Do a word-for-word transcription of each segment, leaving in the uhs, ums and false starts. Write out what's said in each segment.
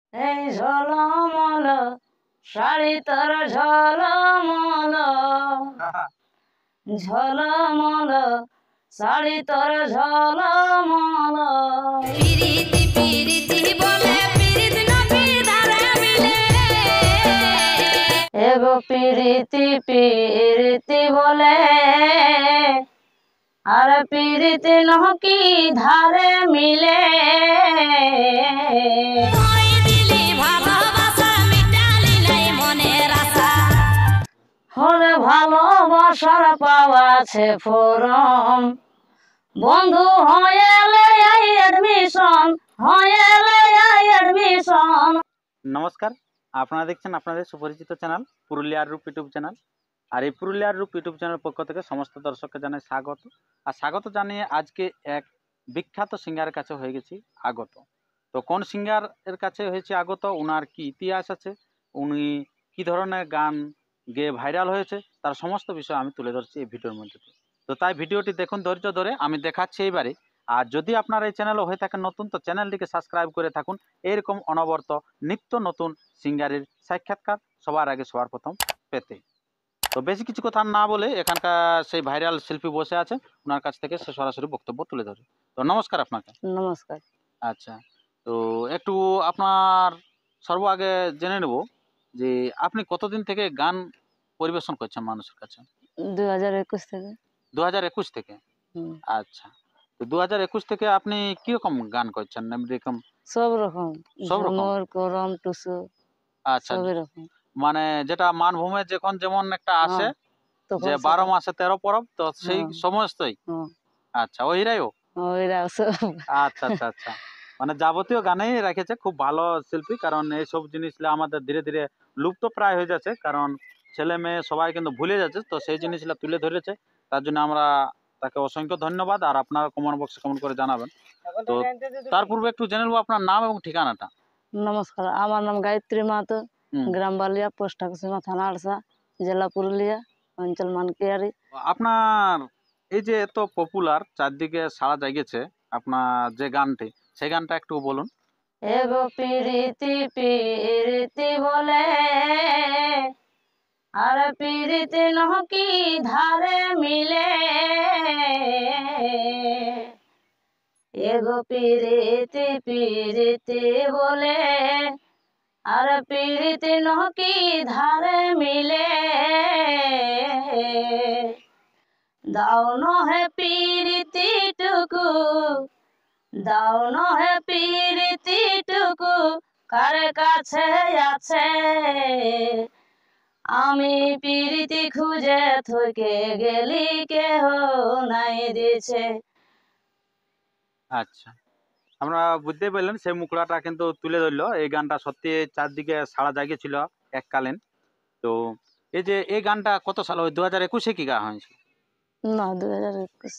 এই ঝলমল শাড়ি তোর ঝলমল ঝলমল শাড়ি তোর ঝলমল পিরিতি পিরিতি বলে পিরিত নবীর ধারে মিলে এগো পিরিতি পিরিতি বলে আর পিরিতি নহকি ধারে মিলে ওই দিলি ভালোবাসা মিটালি নাই মনের আশা হলে ভালোবাসার পাওয়াছে ফোরম বন্ধু হয়েলে এডমিশন হয়েলে এডমিশন। নমস্কার, আপনারা দেখছেন আপনাদের সুপরিচিত চ্যানেল পুরুলিয়ার রূপ ইউটিউব চ্যানেল। আর এই পুরুলিয়ার রূপ ইউটিউব চ্যানেলের পক্ষ থেকে সমস্ত দর্শককে জানাই স্বাগত। আর স্বাগত জানিয়ে আজকে এক বিখ্যাত সিঙ্গারের কাছে হয়ে গেছি আগত। তো কোন সিঙ্গার এর কাছে হয়েছে আগত, ওনার কি ইতিহাস আছে, উনি কি ধরনের গান গেয়ে ভাইরাল হয়েছে, তার সমস্ত বিষয় আমি তুলে ধরছি এই ভিডিওর মধ্যে। তো তাই ভিডিওটি দেখুন ধৈর্য ধরে, আমি দেখাচ্ছি এইবারে। আর যদি আপনার এই চ্যানেলও হয়ে থাকেন নতুন, তো চ্যানেলটিকে সাবস্ক্রাইব করে থাকুন এরকম অনবরত নিত্য নতুন সিঙ্গারের সাক্ষাৎকার সবার আগে সবার প্রথম পেতে। তো বেশি কিছু কথা না বলে এখানকার সেই ভাইরাল শিল্পী বসে আছে, ওনার কাছ থেকে সে সরাসরি বক্তব্য তুলে ধরে। তো নমস্কার আপনাকে। নমস্কার। আচ্ছা, তো একটু আপনার সর্ব আগে জেনে নেব যে আপনি কতদিন থেকে গান পরিবেশন করছেন মানুষের কাছে? দুই হাজার একুশ থেকে। দু হাজার একুশ থেকে। হুম। আচ্ছা, তো দু হাজার একুশ থেকে আপনি কিরকম গান করছেন? এরকম সব রকম, সব রকম? ঝুমুর করম টুসু আচ্ছা, সব রকম। মানে যেটা মানভূমে যখন যেমন একটা আসে হ্যাঁ, তখন যে সেটা- বারো মাসে তেরো পরব, তো সেই হ্যাঁ, সমস্তই। হ্যাঁ, আচ্ছা, ওইরাইও। ওইরা সব। আচ্ছা আচ্ছা আচ্ছা, মানে যাবতীয় গানেই রেখেছে। খুব ভালো শিল্পী, কারণ এইসব জিনিসগুলো আমাদের ধীরে ধীরে লুপ্ত প্রায় হয়ে যাচ্ছে, কারণ ছেলে মেয়ে সবাই কিন্তু ভুলে যাচ্ছে। তো সেই জিনিসগুলো তুলে ধরেছে, তার জন্য আমরা তাকে অসংখ্য ধন্যবাদ। আর আপনারা কমেন্ট বক্সে কমেন্ট করে জানাবেন। তো তার পূর্বে একটু জেনে নেবো আপনার নাম এবং ঠিকানাটা। নমস্কার, আমার নাম গায়ত্রী মাহাতো, হুম। গ্রাম বালিয়া, পোস্ট ঠাকুরসীমা, থানা আড়সা, জেলা পুরুলিয়া, অঞ্চল মানকিয়ারি। আপনার এই যে এত পপুলার, চারদিকে সাড়া জাগিয়েছে আপনার যে গানটি, সেই গানটা একটু বলুন। এগো পিরিতি পিরিতি বলে আর পিরিতি নহকি ধারে মিলে এগো পিরিতি পিরিতি বলে আর পিরিতি নহকি ধারে মিলে দাও নহে পিরিতি টুকু দাও নহে পিরিতি টুকু কার কাছে আছে আমি পিরিতি খুঁজে থকে গেলি কেহ নাই দিছে। আচ্ছা, আমরা বুঝতে পারলেন সেই মুখড়াটা কিন্তু তুলে ধরলো। এই গানটা সত্যি চারদিকে সাড়া জাগিয়েছিল এককালীন। তো এই যে এই গানটা কত সাল, ওই দু হাজার একুশে কি গাওয়া হয়েছিল? না, দু হাজার একুশ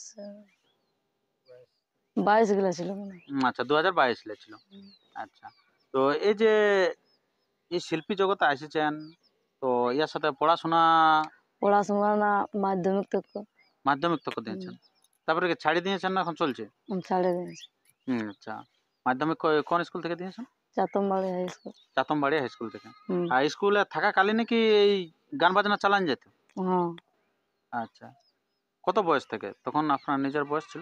বাইশ গুলা ছিল মনে হয়। উম, আচ্ছা, দু হাজার বাইশ ছিল। আচ্ছা, তো এই যে এই শিল্পী জগতে এসেছেন, তো ইয়ার সাথে পড়াশোনা পড়াশোনা না, মাধ্যমিক তক মাধ্যমিক তক দিয়েছেন, তারপরে কি ছাড়ি দিয়েছেন না এখন চলছে? ছাড়ে দিয়েছি। হুম, আচ্ছা, মাধ্যমিক ক- কোন স্কুল থেকে দিয়েছেন? Chatambari high school. Chatambari high school থেকে। হুম। আর স্কুলে থাকাকালীন কি এই গান বাজনা চালান যেত? হ্যাঁ, আচ্ছা, কত বয়স থেকে? তখন আপনার নিজের বয়স ছিল?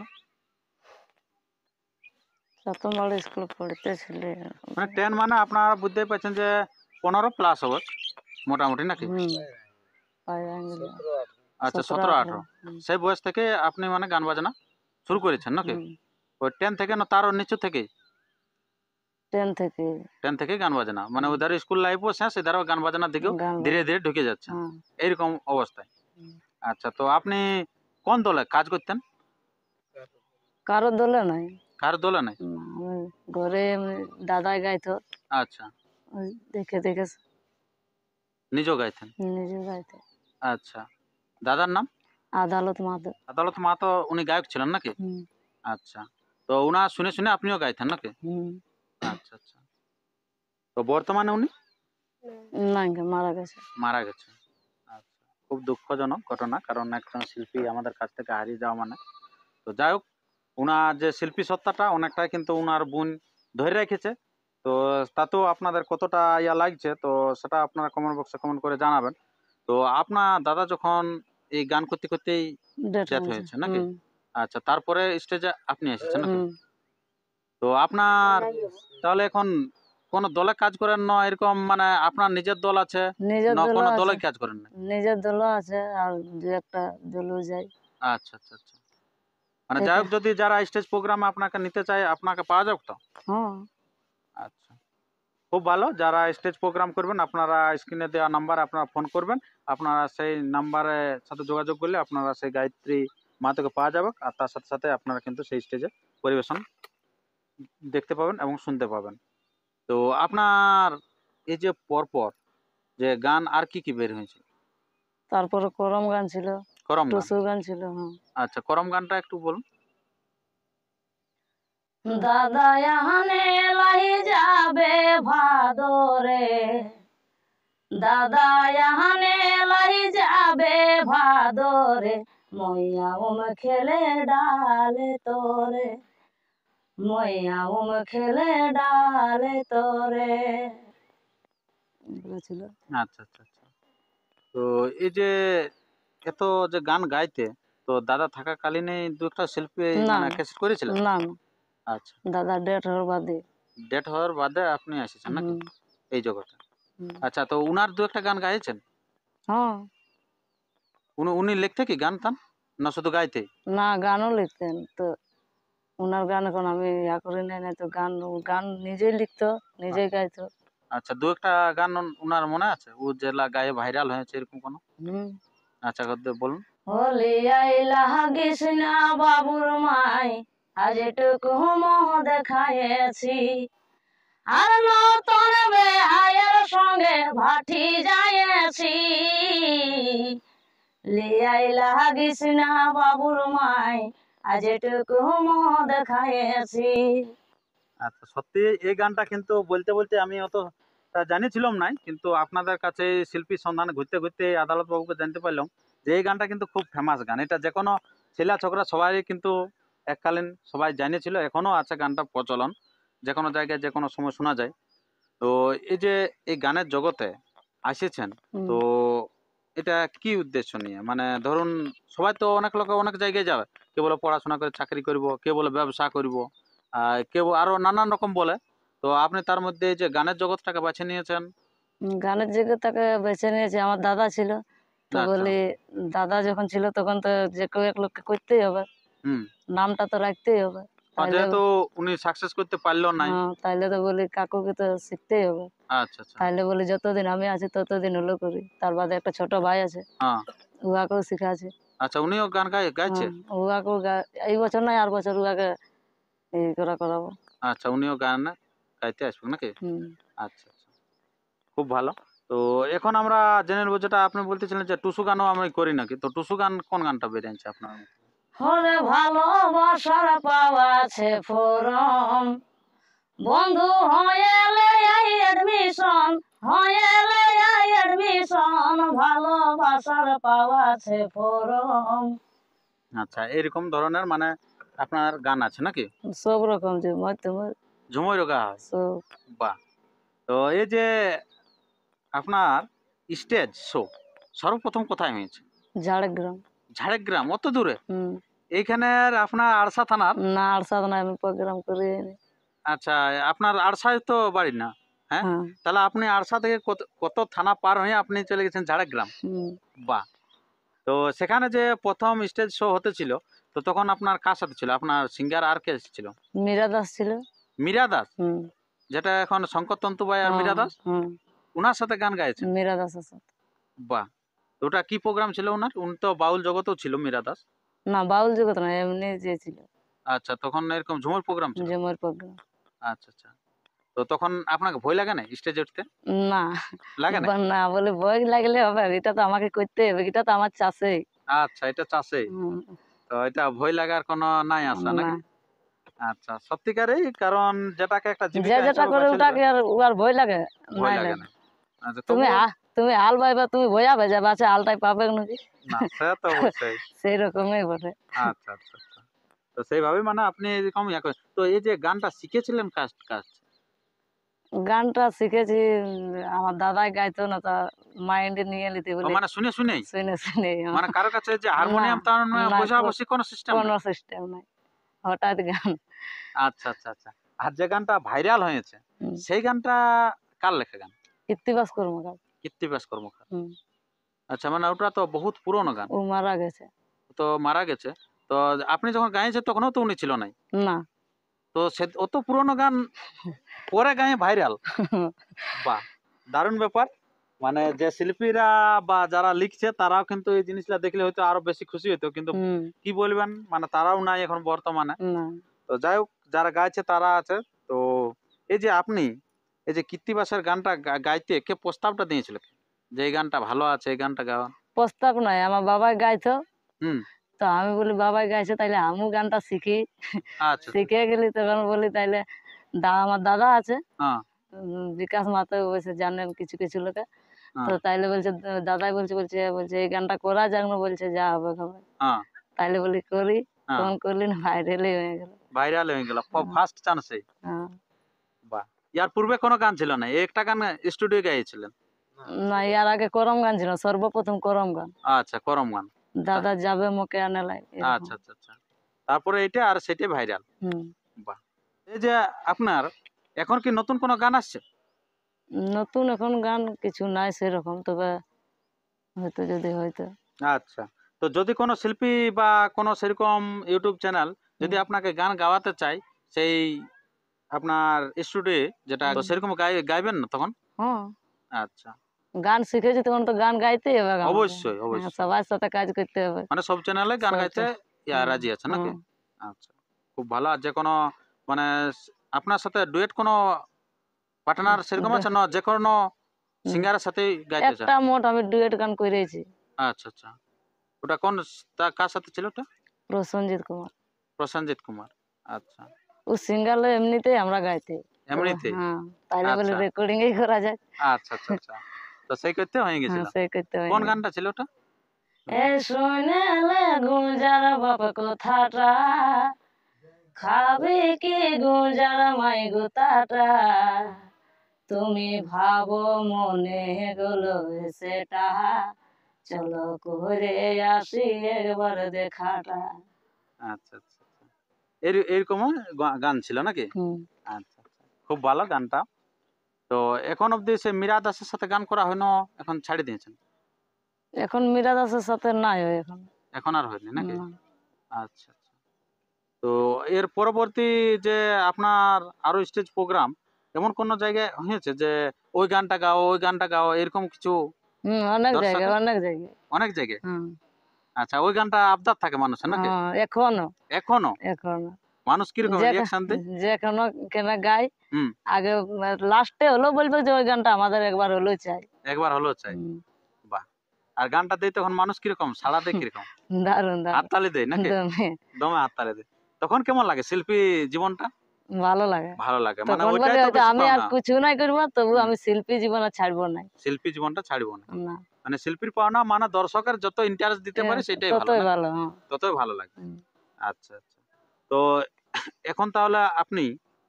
চাতমবাড়ি স্কুল পড়তেছিল। মানে টেন, মানে আপনারা বুঝতে পারছেন যে পনেরো প্লাস হবে মোটামুটি নাকি? হুম, পাই আঙ্গুল। আচ্ছা, সতেরো, সতেরো আঠারো। আঠারো সেই বয়স থেকে আপনি মানে গান বাজনা শুরু করেছেন নাকি? হুম, ওই টেন থেকে না তারও নিচু থেকে? টেন থেকে। টেন থেকে গান বাজনা, মানে ওদের স্কুল লাইফও শেষ, এধারও গান বাজনার দিকেও গান ধীরে ধীরে ঢুকে যাচ্ছে হ্যাঁ। এইরকম অবস্থায়। হুম। আচ্ছা, তো আপনি কোন দলে কাজ করতেন? কারো দলে নাই। কার দলে নাই? না, আমি ঘরে এমনি দাদাই গাইতো, আচ্ছা, ওই দেখে দেখে নিজেও গাইতেন? নিজে গাইতো। আচ্ছা, দাদার নাম? আদালত মাদক। আদালত মা, তো উনি গায়ক ছিলেন নাকি? হুম, আচ্ছা, তো উনার শুনে শুনে আপনিও গাইতেন নাকি? হুম। আচ্ছা আচ্ছা, তো বর্তমানে উনি না, মারা গেছে। মারা গেছে। আচ্ছা, খুব দুঃখজনক ঘটনা, কারণ একজন শিল্পী আমাদের কাছ থেকে হারিয়ে যাওয়া মানে। তো যাই হোক, উনার যে শিল্পী সত্তাটা অনেকটাই কিন্তু উনার বোন ধরে রেখেছে। তো তো তাতেও আপনাদের কতটা ইয়া লাগছে তো সেটা আপনারা কমেন্ট বক্সে কমেন্ট করে জানাবেন। তো আপনার দাদা যখন এই গান করতে করতেই ডেট ডেথ হয়েছে। হয়েছে নাকি? হুম, আচ্ছা, তারপরে স্টেজে আপনি এসেছেন নাকি? হুম। তো আপনার তাহলে এখন কোন দলে কাজ করেন না এরকম, মানে আপনার নিজের দল আছে নিজের না দলও কোনো আছে, দলে কাজ করেন না? নিজের দলও আছে, আর দু একটা দলও যাই। আচ্ছা আচ্ছা আচ্ছা, মানে যাই এটা হোক, যদি যারা স্টেজ প্রোগ্রামে আপনাকে নিতে চায় আপনাকে পাওয়া যাবে তো? হ্যাঁ, আচ্ছা, খুব ভালো। যারা স্টেজ প্রোগ্রাম করবেন আপনারা স্ক্রিনে দেওয়া নাম্বার আপনারা ফোন করবেন, আপনারা সেই নাম্বারের সাথে যোগাযোগ করলে আপনারা সেই গায়ত্রী মাতাকে পাওয়া যাবে, আর তার সাথে সাথে আপনারা কিন্তু সেই স্টেজে পরিবেশন দেখতে পাবেন এবং শুনতে পাবেন। তো আপনার এই যে পরপর যে গান আর কি কি বের হয়েছে? তারপরে করম গান ছিল, করম গান, টুসু গান ছিল। হ্যাঁ, আচ্ছা করম গানটা একটু বলুন। দাদা এখানে লাই যাবে ভাদরে, দাদা এখানে লাই যাবে ভাদরে, মইয়া উম খেলে ডালে তোরে, মইয়া উম খেলে ডালে তোরে, এগুলো ছিল। আচ্ছা আচ্ছা আচ্ছা। তো এই যে এত যে গান গাইতে, তো দাদা থাকাকালীন দু একটা শিল্পী না মানে না ক্যাসেট করেছিলেন? না না, আচ্ছা, দাদা ডেট হওয়ার বাদে। ডেট হওয়ার বাদে আপনি এসেছেন নাকি হুম, এই জগতে? হুম। আচ্ছা, তো উনার দু একটা গান গাইছেন? হ্যাঁ, উনি উনি লিখতে কি গান টান না শুধু গাইতে? না গানও লিখতেন তো, ওনার গান এখন আমি ইয়া করি নাই, না তো গান ও গান নিজেই লিখতো, নিজেই গাইতো। আচ্ছা, দু একটা গান উন- উনার মনে আছে ও যেগুলা গায়ে ভাইরাল হয়েছে এরকম কোনো? হুম। আচ্ছা, কত- বলুন। হলি আইলা হাগিস না বাবুর মাই, আজ এটুকু মোহ দেখাইছি, আর নতুন বেহায়ের সঙ্গে ভাটি যাইছি, লিয়াইলা হাগিস না বাবুর মাই, আজ এটুকু মোহ দেখাইছি। আচ্ছা, সত্যি এই গানটা কিন্তু বলতে বলতে আমি অত তা জানিছিলাম নাই, কিন্তু আপনাদের কাছে এই শিল্পীর সন্ধান ঘুরতে ঘুরতে এই আদালত বাবুকে জানতে পারলাম যে এই গানটা কিন্তু খুব ফেমাস গান। এটা যে কোনো ছেলে ছোকরা সবাই কিন্তু এককালীন সবাই জানিয়েছিল, এখনো আছে গানটা প্রচলন, যে কোনো জায়গায় যে কোনো সময় শোনা যায়। তো এই যে এই গানের জগতে আসেছেন, হুম। তো এটা কি উদ্দেশ্য নিয়ে? মানে ধরুন, সবাই তো অনেক লোক অনেক জায়গায় যাবে, কেউ বলে পড়াশোনা করে চাকরি করব, কেউ বলে ব্যবসা করব, আর কেউ আরো নানান রকম বলে। তো আপনি তার মধ্যে এই যে গানের জগৎটাকে বাছে নিয়েছেন। উম, গানের জায়গা তাকে বেছে নিয়েছে, আমার দাদা ছিল তো আচ্ছা, বলি, দাদা যখন ছিল তখন তো যে কেউ এক লোককে করতেই হবে, হুম। নামটা তো রাখতেই হবে, আর তাইলে যেহেতু উনি সাকসেস করতে পারলো নাই। হ্যাঁ, তাইলে তো বলি কাকুকে তো শিখতেই হবে। আচ্ছা আচ্ছা, তাইলে বলি যতদিন আমি আছি ততদিন হলো করি, তার বাদে একটা ছোট ভাই আছে, হ্যাঁ। উহাকেও শিখাছে। আচ্ছা, উনিও গান গাই গাইছে? হ্যাঁ, উহাকেও গা- এই বছর নয় আর বছর উহাকে এই করা করাবো। আচ্ছা, উনিও গান গাইতে আসবে নাকি? হুম। আচ্ছা আচ্ছা, খুব ভালো। তো এখন আমরা জেনে নেবো, যেটা আপনি বলতেছিলেন যে টুসু গানও আমি করি নাকি, তো টুসু গান কোন গানটা বেরিয়েছে আপনার? হরে ভালোবাসার পাওয়াছে ফোরম, বন্ধু হয়েলে এডমিশন, হয়েলে এডমিশন, ভালোবাসার পাওয়াছে ফোরম। আচ্ছা, এরকম ধরনের মানে আপনার গান আছে নাকি? সব রকম যে মধ্যমর ঝুমুর গা হয়? সব। বাহ। তো এই যে আপনার স্টেজ শো সর্বপ্রথম কোথায় হয়েছে? ঝাড়গ্রাম। ঝাড়গ্রাম, অত দূরে? হুম। এইখানের আপনার আড়সা থানার? না আর সাধনা আমি প্রোগ্রাম করি। আচ্ছা, আপনার আড়সায় তো বাড়ি না? হ্যাঁ, হ্যাঁ। তাহলে আপনি আড়সা থেকে কত কত থানা পার হয়ে আপনি চলে গেছেন ঝাড়গ্রাম? হুম। বাহ। তো সেখানে যে প্রথম স্টেজ শো হতেছিল, তো তখন আপনার কার সাথে ছিল? আপনার সিঙ্গার আর কে ছিল? মীরা দাস ছিল। মীরা দাস, হুম। যেটা এখন শঙ্কর তন্তুবাই আর হ্যাঁ, মীরা দাস, হুম, ওনার সাথে গান গাইছেন? মীরা দাসের সাথে। বাহ। তো ওটা কি প্রোগ্রাম ছিল ওনার? উনি তো বাউল জগতেও ছিল মীরা দাস। না বাউল জগৎ না, এমনি যে ছিল আচ্ছা, তখন এরকম ঝুমুর প্রোগ্রাম ছিল? জমর প্রোগ্রাম। আচ্ছা আচ্ছা। তো তখন আপনাকে ভয় লাগে না স্টেজে উঠতে? না, লাগে না? বা- না বলে ভয় লাগলে হবে, এটা তো আমাকে করতে হবে, এটা তো আমার চাষে। আচ্ছা, এটা চাষে, তো এটা ভয় লাগার কোনো নাই আসা না, নাকি? আচ্ছা, সত্যিকারই, কারণ যেটাকে একটা যে জীবিকা যেটা হিসেবে করে বেছে ওটাকে নেবে, আর ও আর ভয় লাগে ভয় নাই লাগে লাগে। না। আচ্ছা, তুমি তবুও হা- তুমি হাল বাইবা, তুমি ভয়া ভেজা বাচ্চা হালটাই পাবে নাকি, না, সে তো অবশ্যই। সেই রকমই বটে। আচ্ছা আচ্ছা আচ্ছা। তো সেইভাবে মানে আপনি এরকম ইয়া করেন। তো এই যে গানটা শিখেছিলেন কার কাছ? গানটা শিখেছি উম, আমার দাদাই গাইতো না, তা মাইন্ডে নিয়ে নিতে ও বলে মানে শুনে শুনেই শুনে শুনে মানে কারো কাছে যে হারমোনিয়াম তার না, বসা বসি কোনো সিস্টেম কোনো না। সিস্টেম নাই, হঠাৎ গান। আচ্ছা আচ্ছা আচ্ছা। আর যে গানটা ভাইরাল হয়েছে হুম, সেই গানটা কার লেখা গান? কৃত্তিবাস কর্মকার। কীর্তিবাস কর্মকার। হুম, আচ্ছা মানে ওটা তো বহুত পুরনো গান, ও মারা গেছে। তো মারা গেছে। তো আপনি যখন গাইছেন তখনও তো উনি ছিল নাই, না। তো সে অত পুরনো গান পরে গায়ে ভাইরাল। বাহ, দারুণ ব্যাপার। মানে যে শিল্পীরা বা যারা লিখছে তারাও কিন্তু এই জিনিসটা দেখলে হয়তো আরো বেশি খুশি হতো, কিন্তু হুম, কি বলবেন মানে তারাও নাই এখন বর্তমানে। না। তো যাই হোক, যারা গাইছে তারা আছে। তো এই যে আপনি এই যে কীর্তিবাসের গানটা গা- গাইতে কে প্রস্তাবটা দিয়েছিল, যে এই গানটা ভালো আছে এই গানটা গাওয়া? প্রস্তাব নাই, আমার বাবাই গাইতো। হুম। তো আমি বলি বাবাই গাইছে তাইলে আমিও গানটা শিখি। আচ্ছা আচ্ছা। শিখে গেলি তখন বলি তাইলে দা আমার দাদা আছে, হ্যাঁ উম, বিকাশ মাতো অবশ্য জানেন কিছু কিছু লোকে। তো হ্যাঁ তাইলে বলছে দ- দাদাই বলছে বলছে বলছে এই গানটা করা যাক না, বলছে যা হবে হবে। হ্যাঁ তাইলে বলি করি, হ্যাঁ। তখন করলি না ভাইরালই হয়ে গেল। ভাইরাল হয়ে গেল হ্যাঁ, ফার্স্ট চান্সে। হ্যাঁ। বাহ, ইয়ার পূর্বে কোনো গান ছিল না, এই একটা গান স্টুডিও গাইছিলেন? না, ইয়ার আগে করম গান ছিল, সর্বপ্রথম করম গান। আচ্ছা, করম গান। দাদা যাবে মুখে আনে লাই, এরকম। আচ্ছা আচ্ছা আচ্ছা। তারপরে এটা আর সেটাই ভাইরাল। হুম। বাহ। এই যে আপনার এখন কি নতুন কোনো গান আসছে? নতুন এখন গান কিছু নাই সেরকম, তবে হয়তো যদি হয়তো। আচ্ছা, তো যদি কোনো শিল্পী বা কোনো সেরকম ইউটিউব চ্যানেল যদি হুম, আপনাকে গান গাওয়াতে চায় সেই আপনার স্টুডিও যেটা, তো হুম। সেরকম গাই গাইবেন না তখন? হ্যাঁ, আচ্ছা, গান শিখেছি তখন তো গান গাইতেই হবে আমাকে। অবশ্যই হ্যাঁ, অবশ্যই। সবার সাথে কাজ করতে হবে। মানে সব চ্যানেলে গান সব গাইতে চা- ইয়া হুম, রাজি আছে নাকি? হুম। আচ্ছা, খুব ভালো। আর যে কোনো মানে স- আপনার সাথে ডুয়েট কোনো পার্টনার সেরকম আছে দ- না, যে কোনো হুম। সিঙ্গারের সাথেই গাইতে চান? একটা মোট আমি ডুয়েট গান করেছি, আচ্ছা আচ্ছা। ওটা কোন স- তা কার সাথে ছিল ওটা? প্রসেনজিৎ কুমার। প্রসেনজিৎ কুমার। আচ্ছা, ও সিঙ্গার এমনিতেই আমরা গাইতে। তো এমনিতেই? হ্যাঁ, তাইলে বলে আচ্ছা রেকর্ডিং এই করা যায়। আচ্ছা আচ্ছা আচ্ছা। তো সেই করতে হয়ে হ্যাঁ, গেছিল। সেই করতে হয় কোন না। গানটা ছিল ওটা? এ শুনেলে গুঞ্জার বাপ কথাটা, খাবে কি গুঞ্জার মাই গোতাটা, তুমি ভাবো মনে গুলো সেটা, চলো করে আসি একবার দেখাটা। আচ্ছা আচ্ছা আচ্ছা। এর এরকমও গা- গান ছিল নাকি? হুম। আচ্ছা আচ্ছা, খুব ভালো গানটা। তো এখন অব্দি সে মীরা দাসের সাথে গান করা হয় না, এখন ছাড়ি দিয়েছেন? এখন মীরা দাসের সাথে নাই হয় এখন। এখন আর হয়নি নাকি? না। আচ্ছা আচ্ছা। তো এর পরবর্তী যে আপনার আরো স্টেজ প্রোগ্রাম এমন কোন জায়গায় হয়েছে যে ওই গানটা গাও ওই গানটা গাও এরকম কিছু হুম, অনেক জায়গায়, দর্শকের? অনেক জায়গায়। অনেক জায়গায়। হুম। আচ্ছা, ওই গানটা আবদার থাকে মানুষের নাকি? হ্যাঁ, এখনো এখনো এখনো মানুষ কিরকম যে রিয়াকশন দেয়? যে কোনো কেনা গাই, হুম। আগে লাস্টে হলো বলবে যে ওই গানটা আমাদের একবার হলো চাই। একবার হলো চাই। হুম, বাহ। আর গানটা দেয় তখন মানুষ কিরকম সাড়া দেয় কিরকম? দারুন দারুন, হাততালি দেয় নাকি? দমে দমে হাততালি দেয়। তখন কেমন লাগে শিল্পী জীবনটা? ভালো লাগে। ভালো লাগে, মানে তখন ওইটাই বলে তো হয়তো বেশি আমি আর পাওনা। কিছু নাই করবো, তবু হুম। আমি শিল্পী জীবনে ছাড়বো না। শিল্পী জীবনটা ছাড়বো না। না, মানে শিল্পীর পাওনা মানে দর্শকের যত ইন্টারেস্ট দিতে পারে সেটাই ভালো ততই না? ভালো। হ্যাঁ। ততই ভালো লাগে। হুম। আচ্ছা আচ্ছা। তো এখন তাহলে আপনি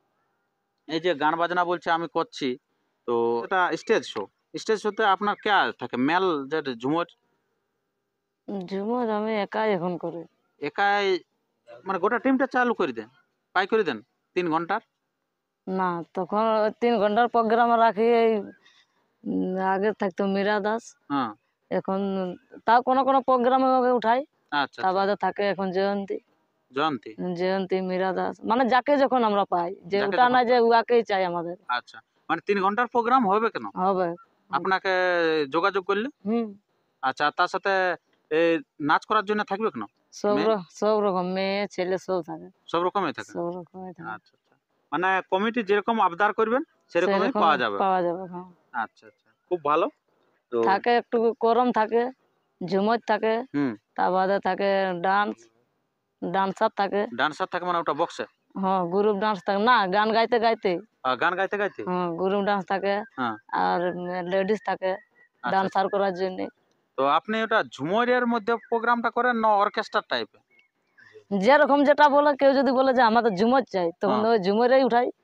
এই যে গান বাজনা বলছে আমি করছি, তো এটা স্টেজ শো, স্টেজ শোতে আপনার কে থাকে মেল যে ঝুমুর? ঝুমুর আমি একাই এখন করি। একাই মানে গোটা টিমটা চালু করে দেন, পাই করে দেন তিন ঘন্টার? না, তখন ওই তিন ঘন্টার প্রোগ্রাম রাখি। এই উম, আগে থাকতো মীরা দাস, হ্যাঁ। এখন তাও কোনো কোনো প্রোগ্রামে ওকে উঠাই। আচ্ছা তার আচ্ছা। বাদে থাকে এখন জয়ন্তী। জয়ন্তী। জয়ন্তী, মীরা দাস, মানে যাকে যখন আমরা পাই, যে যাকে ওটা যখন না যে পান। উয়াকেই চাই আমাদের। আচ্ছা, মানে তিন ঘন্টার প্রোগ্রাম হবে কেন হবে। আপনাকে যোগাযোগ করলে? হুম। আচ্ছা, তার সাথে এই নাচ করার জন্য থাকবে কেন সব মেয়ে? র- সব রকম মেয়ে ছেলে সব থাকে। সব রকমই থাকে? সব রকমই থাকে। আচ্ছা আচ্ছা। মানে কমিটি যেরকম আবদার করবেন সেরকমই সেরকম পাওয়া যাবে? পাওয়া যাবে। হ্যাঁ। আচ্ছা আচ্ছা, খুব ভালো। তো থাকে একটু করম থাকে, ঝুমুর থাকে, হুম। তার বাদে থাকে ডান্স, ডান্সার থাকে। ডান্সার থাকে মানে ওটা বক্সে? হ্যাঁ, গ্রুপ ডান্স থাকে না, গান গাইতে গাইতে। আহ, গান গাইতে গাইতে? হ্যাঁ, গ্রুপ ডান্স থাকে। হ্যাঁ। আর লেডিস থাকে আচ্ছা আচ্ছা। ডান্সার করার জন্য। তো আপনি ওটা ঝুমুরের মধ্যে প্রোগ্রামটা করেন না অর্কেস্ট্রার টাইপে? যেরকম যেটা বলে, কেউ যদি বলে যে আমাদের ঝুমুর চাই, তখন হ্যাঁ। ওই ঝুমুরেই উঠাই।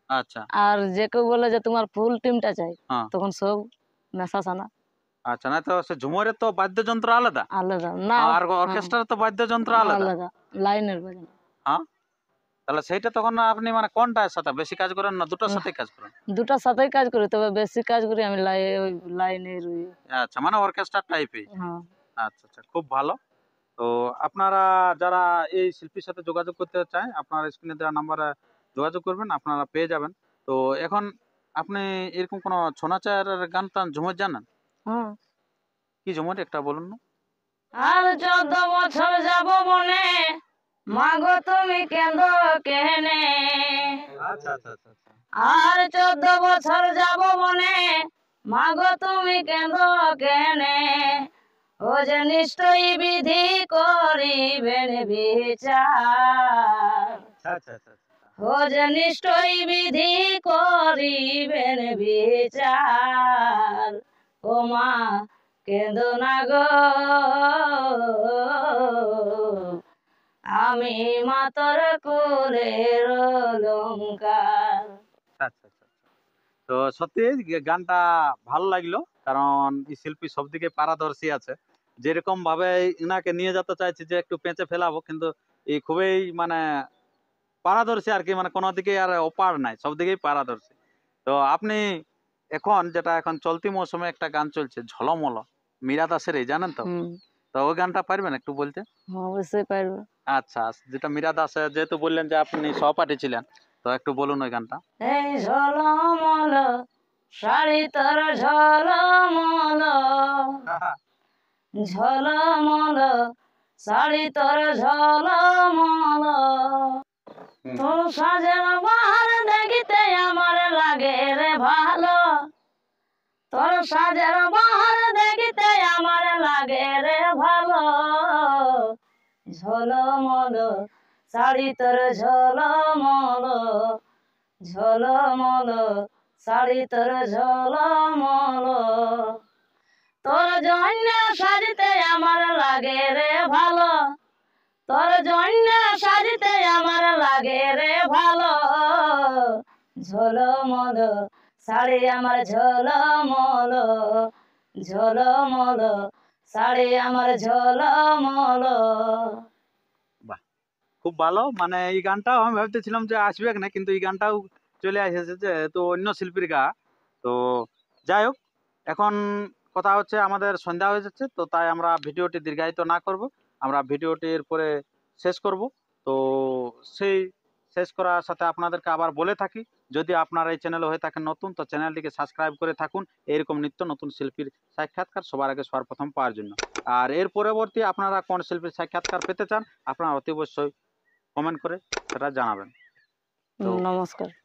আচ্ছা আর যে কেউ বলে যে তোমার ফুল টিমটা চাই, হ্যাঁ তখন সব মেশাশানা আচ্ছা, না তো সে ঝুমুরের তো বাদ্যযন্ত্র আলাদা, আলাদা না। আর হ্যাঁ, অর্কেস্ট্রার তো বাদ্যযন্ত্র আলাদা। আলাদা লাইনের বাজানো। হ্যাঁ, তাহলে সেইটা তখন আপনি মানে কোনটার সাথে বেশি কাজ করেন, না দুটোর না, সাথেই কাজ করেন? দুটার সাথেই কাজ করি, তবে বেশি কাজ করি আমি লাই ওই লাইনের ওই। আচ্ছা, মানে অর্কেস্ট্রা টাইপই। হ্যাঁ আচ্ছা আচ্ছা, খুব ভালো। তো আপনারা যারা এই শিল্পীর সাথে যোগাযোগ করতে চায়, আপনার স্ক্রিনে দেওয়া নাম্বারে যোগাযোগ করবেন, আপনারা পেয়ে যাবেন। তো এখন আপনি এরকম কোনো ছৌ নাচের গান টান ঝুমুর জানেন? হ্যাঁ। কি ঝুমুর একটা বলুন না। আর চোদ্দ বছর যাব বনে, মাগো তুমি কেন্দ কেনে। আচ্ছা আচ্ছা আচ্ছা আচ্ছা। আর চোদ্দ বছর যাব বনে, মাগো তুমি কেন্দ কেনে। ও যে নিশ্চয়ই বিধি করিবেন বিচার। আচ্ছা আচ্ছা আচ্ছা। ও যে নিশ্চয়ই বিধি করিবেন বিচার। ও মা কেন্দ না গো, আমি মাতর কুলের অলংকার। আচ্ছা আচ্ছা আচ্ছা। তো সত্যি গে- গানটা ভালো লাগলো, কারণ এই শিল্পী সব দিকে পারদর্শী আছে। যেরকম ভাবে ইনাকে নিয়ে যেতে চাইছি যে একটু পেঁচে ফেলাবো, কিন্তু এই খুবই মানে পারদর্শী আর কি, মানে কোনো দিকে আর অপার নাই, সব দিকেই পারদর্শী। তো আপনি এখন যেটা এখন চলতি মৌসুমে একটা গান চলছে ঝলমল, মীরা দাসের, এই জানেন তো? হুম, তো ওই গানটা পারবেন একটু বলতে? অবশ্যই পারবো। আচ্ছা, যেটা মীরা দাসের, যেহেতু বললেন যে আপনি সহপাঠী ছিলেন, তো একটু বলুন ওই গানটা। এই ঝলমল শাড়ি তোর ঝলমল, ঝলমল শাড়ি তোর ঝলমল। তোর সাজের বাহার দেখিতে আমার লাগে রে ভালো, তোর সাজের বাহার দেখিতে আমার লাগে রে ভালো। ঝলমল শাড়ি তোর ঝলমল, ঝলমল শাড়ি তোর ঝলমল। তোর জন্য সাজিতে আমার লাগে রে ভালো, তোর জন্য সাজিতে আমার লাগে রে ভালো। ঝলমল শাড়ি আমার ঝলমল, ঝলমল শাড়ি আমার ঝলমল। বাহ, খুব ভালো। মানে এই গানটাও আমি ভাবতেছিলাম যে আসবে না, কিন্তু এই গানটাও চলে এসেছে, যে তো অন্য শিল্পীর গা। তো যাই হোক, এখন কথা হচ্ছে আমাদের সন্ধ্যা হয়ে যাচ্ছে, তো তাই আমরা ভিডিওটি দীর্ঘায়িত না করব, আমরা ভিডিওটির পরে শেষ করব। তো সেই শেষ করার সাথে আপনাদেরকে আবার বলে থাকি, যদি আপনারা এই চ্যানেলে হয়ে থাকেন নতুন, তো চ্যানেলটিকে সাবস্ক্রাইব করে থাকুন এরকম নিত্য নতুন শিল্পীর সাক্ষাৎকার সবার আগে সবার প্রথম পাওয়ার জন্য। আর এর পরবর্তী আপনারা কোন শিল্পীর সাক্ষাৎকার পেতে চান, আপনারা অতি অবশ্যই কমেন্ট করে সেটা জানাবেন। তো নমস্কার।